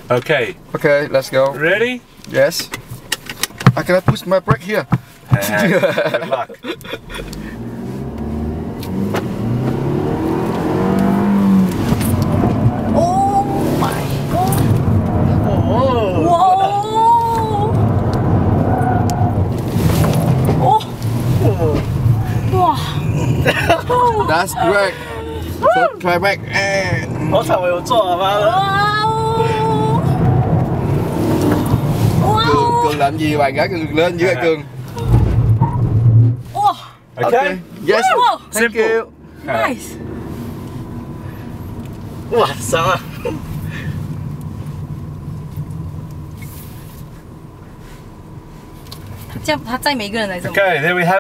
Okay. Okay, let's go. Ready? Yes. I can push my brake here. Good luck. Oh my god. Whoa. Wow. That's great. So try back and 好彩我有做，好吗？ Cường làm gì bạn gái Cường lên dưới Cường. Okay. Yes. Thank Simple. you. Nice. 哇，伤啊！ 他载每一个人来这么。 Okay, there we have